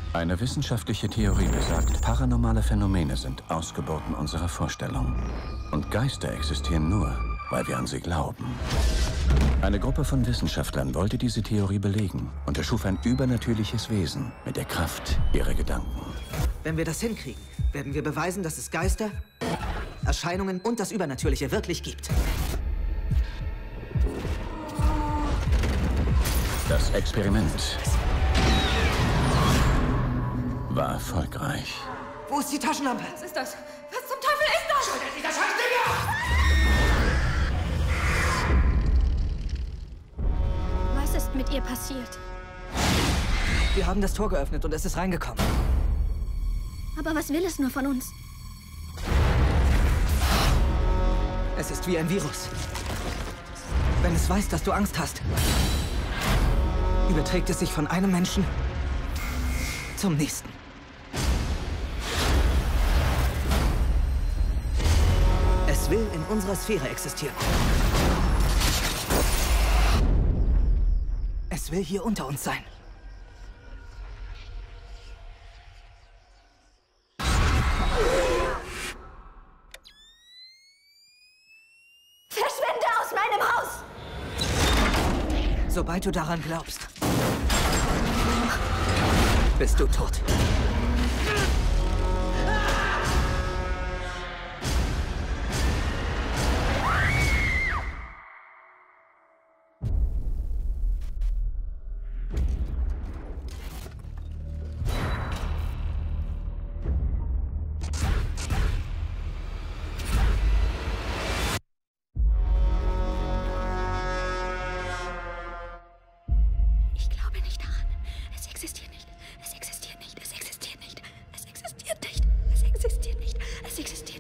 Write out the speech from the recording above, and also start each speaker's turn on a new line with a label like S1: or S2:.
S1: Eine wissenschaftliche Theorie besagt, paranormale Phänomene sind Ausgeburten unserer Vorstellung. Und Geister existieren nur, weil wir an sie glauben. Eine Gruppe von Wissenschaftlern wollte diese Theorie belegen und erschuf ein übernatürliches Wesen mit der Kraft ihrer Gedanken.
S2: Wenn wir das hinkriegen, werden wir beweisen, dass es Geister, Erscheinungen und das Übernatürliche wirklich gibt.
S1: Das Experiment war erfolgreich.
S2: Wo ist die Taschenlampe?
S3: Was ist das? Was zum Teufel ist das?
S4: Schaltet dieser Scheißding ab!
S5: Was ist mit ihr passiert?
S2: Wir haben das Tor geöffnet und es ist reingekommen.
S5: Aber was will es nur von uns?
S2: Es ist wie ein Virus. Wenn es weiß, dass du Angst hast, überträgt es sich von einem Menschen zum nächsten. Es will in unserer Sphäre existieren. Es will hier unter uns sein.
S5: Verschwinde aus meinem Haus!
S2: Sobald du daran glaubst, bist du tot.
S5: Ich glaube nicht daran. Es existiert nicht. Es existiert nicht. Es existiert nicht. Es existiert nicht. Es existiert nicht. Es existiert nicht.